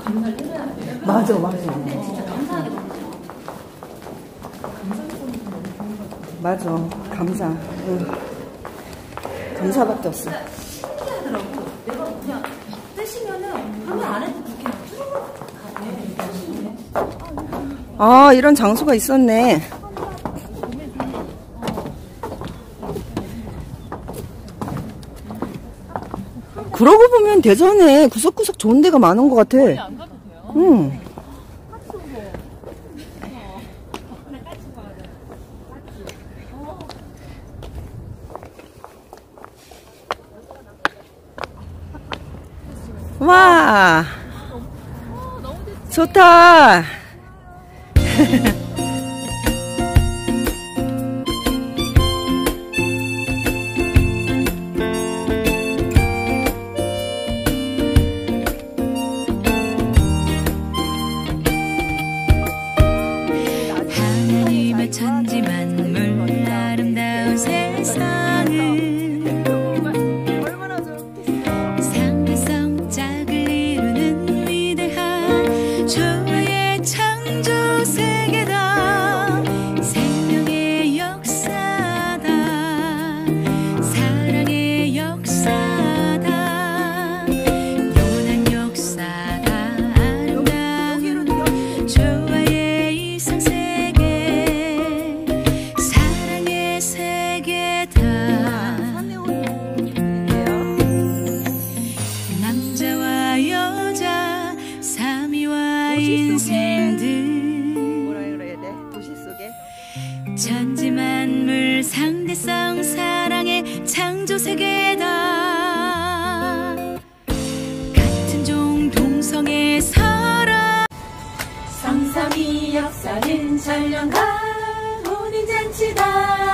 감사를 해야 돼요. 맞아, 맞아. 근데 진짜 감사하게 맞아, 감사. 응. 감사밖에 없어. 신기하더라고. 내가 그냥 뜨시면은 화면 안 해도 그렇게 쭉 가네. 아, 이런 장소가 있었네. 그러고 보면 대전에 구석구석 좋은 데가 많은 것 같아. 안 가도 돼요? 응. 와, 좋다. 하나님의 천지만물 아름다운 세상을 상대성 짝을 이루는 위대한 조화의 창조 세계다. 생명의 역사다. 사랑의 역사다. 영원한 역사다. 아름다운 조화의 이상세계 사랑의 세계다. 남자와 여자 삼위와 인생들 뭐라 그래야 돼? 도시 속에? 천지만물 상대성 사랑의 창조 세계다. 같은 종 동성애 서로 삼삼이 역사는 전령과 혼인잔치다.